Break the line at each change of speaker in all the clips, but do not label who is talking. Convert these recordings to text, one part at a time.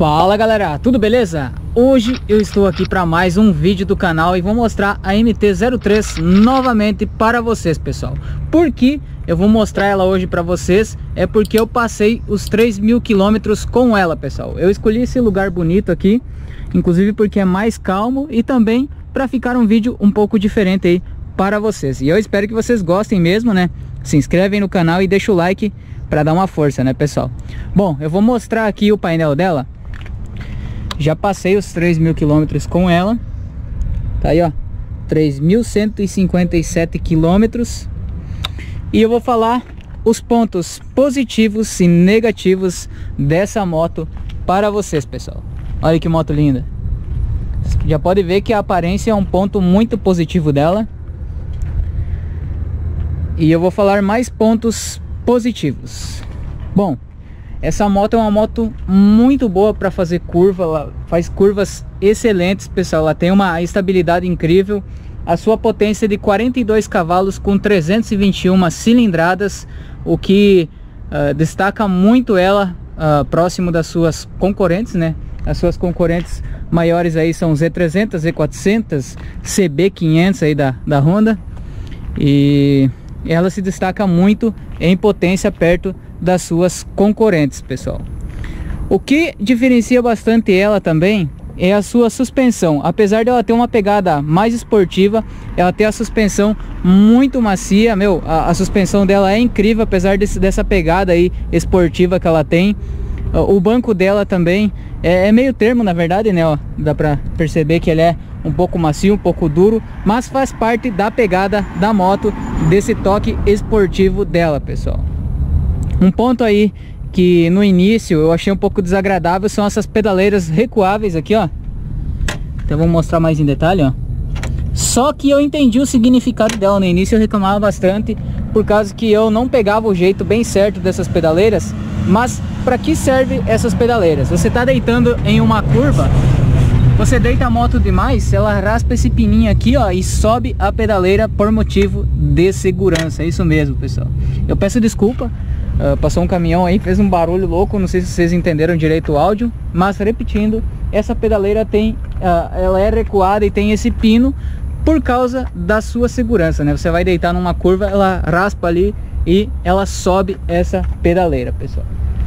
Fala galera, tudo beleza? Hoje eu estou aqui para mais um vídeo do canal e vou mostrar a MT-03 novamente para vocês, pessoal. Por que eu vou mostrar ela hoje para vocês? É porque eu passei os 3.000 quilômetros com ela, pessoal. Eu escolhi esse lugar bonito aqui, inclusive porque é mais calmo e também para ficar um vídeo um pouco diferente aí para vocês. E eu espero que vocês gostem mesmo, né? Se inscrevem no canal e deixa o like para dar uma força, né, pessoal? Bom, eu vou mostrar aqui o painel dela. Já passei os 3.000 quilômetros com ela. Tá aí, ó, 3.157 quilômetros. E eu vou falar os pontos positivos e negativos dessa moto para vocês, pessoal. Olha que moto linda. Já pode ver que a aparência é um ponto muito positivo dela. E eu vou falar mais pontos positivos. Bom, essa moto é uma moto muito boa para fazer curva. Ela faz curvas excelentes, pessoal. Ela tem uma estabilidade incrível. A sua potência é de 42 cavalos com 321 cilindradas, o que destaca muito ela próximo das suas concorrentes, né? As suas concorrentes maiores aí são Z300, Z400, CB500 aí da Honda. E ela se destaca muito em potência perto das suas concorrentes, pessoal. O que diferencia bastante ela também é a sua suspensão. Apesar dela ter uma pegada mais esportiva, ela tem a suspensão muito macia. A suspensão dela é incrível, apesar dessa pegada aí esportiva que ela tem. O banco dela também é meio termo, na verdade, né? Ó, dá pra perceber que ele é um pouco macio, um pouco duro, mas faz parte da pegada da moto, desse toque esportivo dela, pessoal. Um ponto aí que no início eu achei um pouco desagradável são essas pedaleiras recuáveis aqui, ó. Então vou mostrar mais em detalhe, ó. Só que eu entendi o significado dela. No início eu reclamava bastante por causa que eu não pegava o jeito bem certo dessas pedaleiras. Mas para que serve essas pedaleiras? Você tá deitando em uma curva, você deita a moto demais, ela raspa esse pininho aqui, ó, e sobe a pedaleira por motivo de segurança. É isso mesmo, pessoal. Eu peço desculpa, passou um caminhão aí, fez um barulho louco, não sei se vocês entenderam direito o áudio, mas repetindo, essa pedaleira tem, ela é recuada e tem esse pino por causa da sua segurança, né? Você vai deitar numa curva, ela raspa ali e ela sobe essa pedaleira, pessoal.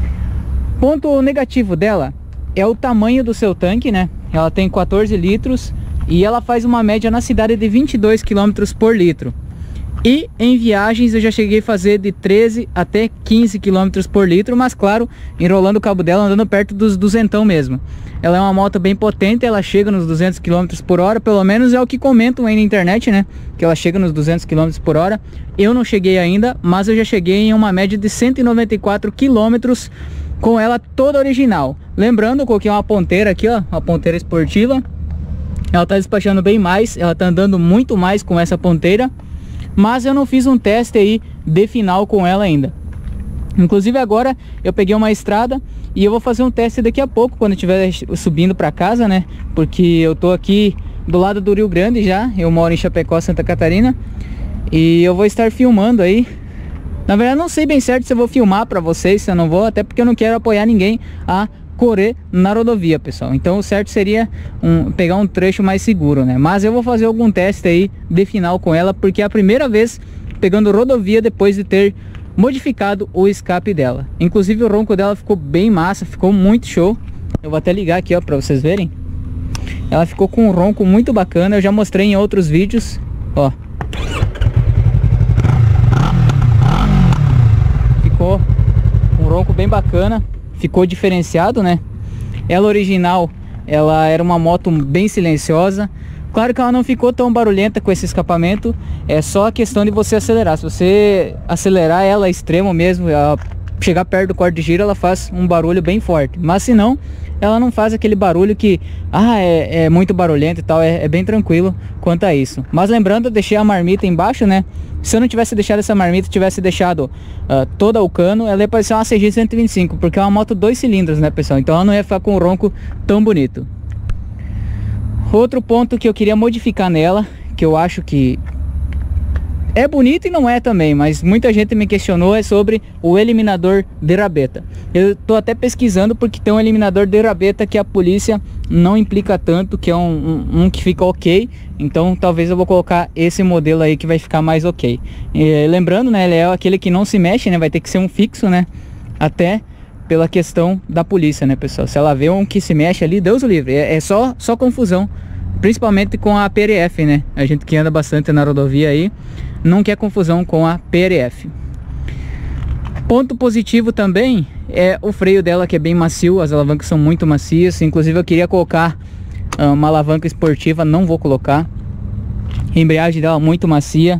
Ponto negativo dela é o tamanho do seu tanque, né? Ela tem 14 litros e ela faz uma média na cidade de 22 km por litro. E em viagens eu já cheguei a fazer de 13 até 15 km por litro, mas claro, enrolando o cabo dela, andando perto dos 200 mesmo. Ela é uma moto bem potente, ela chega nos 200 km por hora, pelo menos é o que comentam aí na internet, né? Que ela chega nos 200 km por hora. Eu não cheguei ainda, mas eu já cheguei em uma média de 194 km com ela toda original. Lembrando, eu coloquei uma ponteira aqui, ó, uma ponteira esportiva. Ela tá despachando bem mais, ela tá andando muito mais com essa ponteira. Mas eu não fiz um teste aí de final com ela ainda. Inclusive agora eu peguei uma estrada e eu vou fazer um teste daqui a pouco, quando eu estiver subindo para casa, né? Porque eu tô aqui do lado do Rio Grande já, eu moro em Chapecó, Santa Catarina. E eu vou estar filmando aí. Na verdade não sei bem certo se eu vou filmar para vocês, se eu não vou, até porque eu não quero apoiar ninguém a correr na rodovia, pessoal. Então o certo seria pegar um trecho mais seguro, né? Mas eu vou fazer algum teste aí de final com ela, porque é a primeira vez pegando rodovia depois de ter modificado o escape dela. Inclusive o ronco dela ficou bem massa, ficou muito show. Eu vou até ligar aqui, ó, para vocês verem. Ela ficou com um ronco muito bacana, eu já mostrei em outros vídeos, ó. Ficou um ronco bem bacana. Ficou diferenciado, né? Ela original, ela era uma moto bem silenciosa. Claro que ela não ficou tão barulhenta com esse escapamento. É só a questão de você acelerar. Se você acelerar ela extremo mesmo, ela chegar perto do corte de giro, ela faz um barulho bem forte. Mas se não, ela não faz aquele barulho que é muito barulhento e tal. É bem tranquilo quanto a isso. Mas lembrando, eu deixei a marmita embaixo, né? Se eu não tivesse deixado essa marmita, tivesse deixado toda o cano, ela ia parecer uma CG 125, porque é uma moto 2 cilindros, né, pessoal? Então ela não ia ficar com um ronco tão bonito. Outro ponto que eu queria modificar nela, que eu acho que É bonito e não é também, mas muita gente me questionou sobre o eliminador de rabeta. Eu tô até pesquisando porque tem um eliminador de rabeta que a polícia não implica tanto, que é um que fica ok. Então talvez eu vou colocar esse modelo aí que vai ficar mais ok. E, lembrando, né, ele é aquele que não se mexe, né, vai ter que ser um fixo, né, até pela questão da polícia, né, pessoal. Se ela vê um que se mexe ali, Deus o livre, é só confusão. Principalmente com a PRF, né? A gente que anda bastante na rodovia aí não quer confusão com a PRF. Ponto positivo também é o freio dela, que é bem macio. As alavancas são muito macias. Inclusive eu queria colocar uma alavanca esportiva, não vou colocar. A embreagem dela muito macia.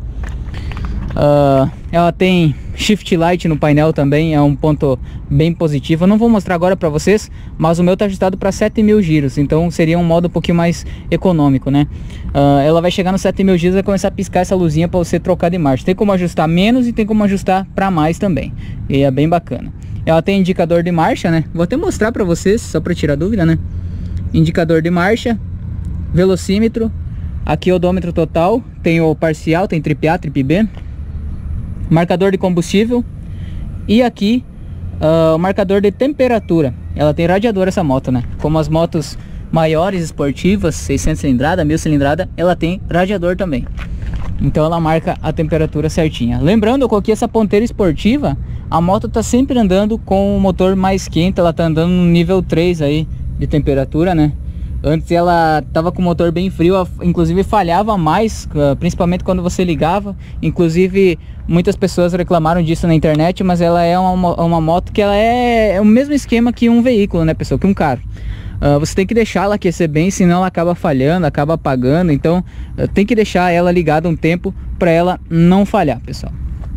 Ela tem shift light no painel também, é um ponto bem positivo. Eu não vou mostrar agora para vocês, mas o meu tá ajustado para 7.000 giros, então seria um modo um pouquinho mais econômico, né? Ela vai chegar nos 7.000 giros e vai começar a piscar essa luzinha para você trocar de marcha. Tem como ajustar menos e tem como ajustar para mais também, e é bem bacana. Ela tem indicador de marcha, né? Vou até mostrar para vocês, só para tirar dúvida, né? Indicador de marcha, velocímetro, aqui o odômetro total, tem o parcial, tem trip A, trip B, marcador de combustível e aqui o marcador de temperatura. Ela tem radiador essa moto, né? Como as motos maiores esportivas, 600 cilindrada, 1000 cilindrada, ela tem radiador também. Então ela marca a temperatura certinha. Lembrando, eu coloquei essa ponteira esportiva, a moto tá sempre andando com o motor mais quente, ela tá andando no nível 3 aí de temperatura, né? Antes ela tava com o motor bem frio, inclusive falhava mais, principalmente quando você ligava. Inclusive muitas pessoas reclamaram disso na internet, mas ela é uma moto que ela é o mesmo esquema que um veículo, né, pessoal, que um carro. Você tem que deixar ela aquecer bem, senão ela acaba falhando, acaba apagando. Então tem que deixar ela ligada um tempo para ela não falhar, pessoal.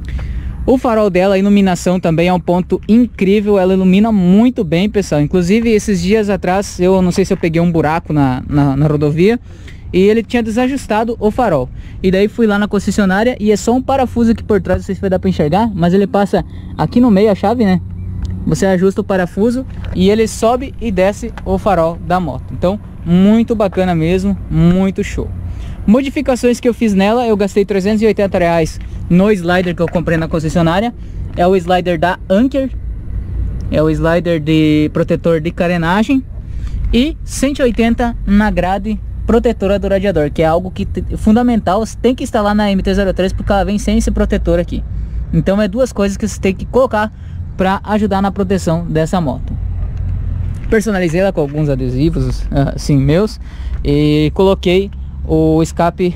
O farol dela, a iluminação também é um ponto incrível, ela ilumina muito bem, pessoal. Inclusive esses dias atrás, eu não sei se eu peguei um buraco na rodovia e ele tinha desajustado o farol. E daí fui lá na concessionária e é só um parafuso aqui por trás, não sei se vai dar para enxergar, mas ele passa aqui no meio a chave, né? Você ajusta o parafuso e ele sobe e desce o farol da moto. Então, muito bacana mesmo, muito show. Modificações que eu fiz nela, eu gastei R$380 no slider que eu comprei na concessionária. É o slider da Anker, é o slider de protetor de carenagem e 180 na grade protetora do radiador, que é algo que fundamental, você tem que instalar na MT-03 porque ela vem sem esse protetor aqui. Então é duas coisas que você tem que colocar para ajudar na proteção dessa moto. Personalizei ela com alguns adesivos assim meus e coloquei o escape,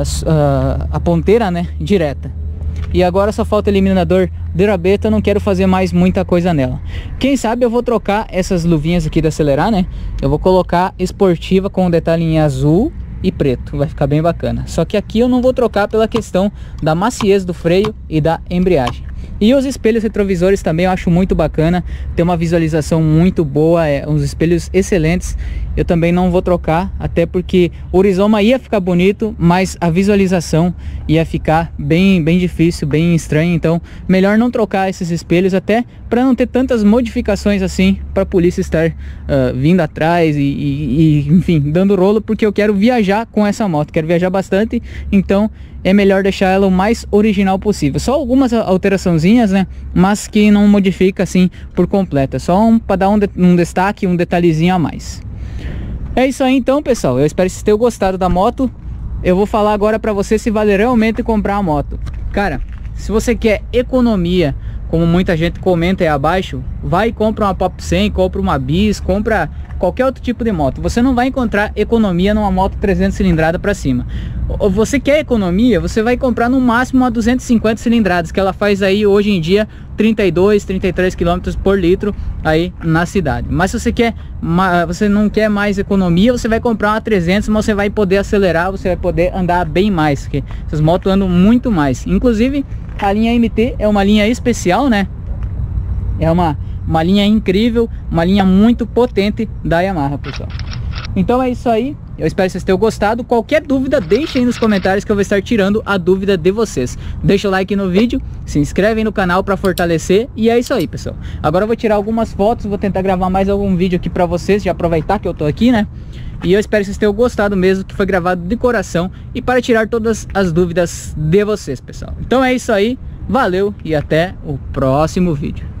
a ponteira, né, direta. E agora só falta eliminador de rabeta, eu não quero fazer mais muita coisa nela. Quem sabe eu vou trocar essas luvinhas aqui de acelerar, né? Eu vou colocar esportiva com um detalhe em azul e preto, vai ficar bem bacana. Só que aqui eu não vou trocar pela questão da maciez do freio e da embreagem. E os espelhos retrovisores também eu acho muito bacana, tem uma visualização muito boa, uns espelhos excelentes. Eu também não vou trocar, até porque o rizoma ia ficar bonito, mas a visualização ia ficar bem difícil, bem estranho. Então melhor não trocar esses espelhos, até para não ter tantas modificações assim, para a polícia estar vindo atrás e enfim, dando rolo, porque eu quero viajar com essa moto, quero viajar bastante. Então é melhor deixar ela o mais original possível. Só algumas alteraçãozinhas, né? Mas que não modifica assim por completo. É só para dar um destaque, um detalhezinho a mais. É isso aí então, pessoal. Eu espero que vocês tenham gostado da moto. Eu vou falar agora para você se vale realmente comprar a moto. Cara, se você quer economia, como muita gente comenta aí abaixo, vai e compra uma Pop 100, compra uma Bis, compra qualquer outro tipo de moto. Você não vai encontrar economia numa moto 300 cilindrada para cima. Você quer economia, você vai comprar no máximo uma 250 cilindradas, que ela faz aí hoje em dia 32, 33 km por litro aí na cidade. Mas se você não quer mais economia, você vai comprar uma 300, mas você vai poder acelerar, você vai poder andar bem mais, porque essas motos andam muito mais. Inclusive a linha MT é uma linha especial, né? É uma linha incrível, uma linha muito potente da Yamaha, pessoal. Então é isso aí. Eu espero que vocês tenham gostado. Qualquer dúvida, deixem aí nos comentários que eu vou estar tirando a dúvida de vocês. Deixa o like no vídeo, se inscreve aí no canal para fortalecer. E é isso aí, pessoal. Agora eu vou tirar algumas fotos, vou tentar gravar mais algum vídeo aqui para vocês, já aproveitar que eu tô aqui, né? E eu espero que vocês tenham gostado mesmo, que foi gravado de coração e para tirar todas as dúvidas de vocês, pessoal. Então é isso aí, valeu e até o próximo vídeo.